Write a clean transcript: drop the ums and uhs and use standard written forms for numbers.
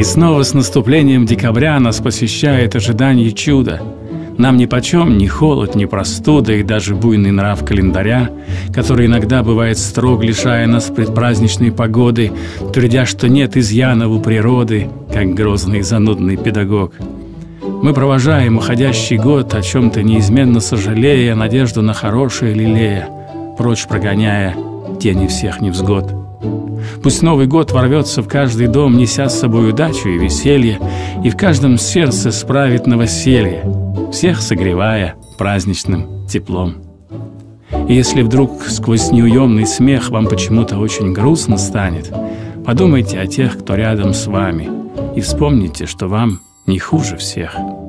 снова с наступлением декабря нас посещает ожидание чуда. Нам нипочем ни холод, ни простуда и даже буйный нрав календаря, который иногда бывает строг, лишая нас предпраздничной погоды, твердя, что нет изъянов у природы, как грозный и занудный педагог. Мы провожаем уходящий год, о чем-то неизменно сожалея, надежду на хорошее лелея, прочь прогоняя тени всех невзгод. Пусть Новый год ворвется в каждый дом, неся с собой удачу и веселье, и в каждом сердце справит новоселье, всех согревая праздничным теплом. И если вдруг сквозь неуемный смех вам почему-то очень грустно станет, подумайте о тех, кто рядом с вами, и вспомните, что вам не хуже всех.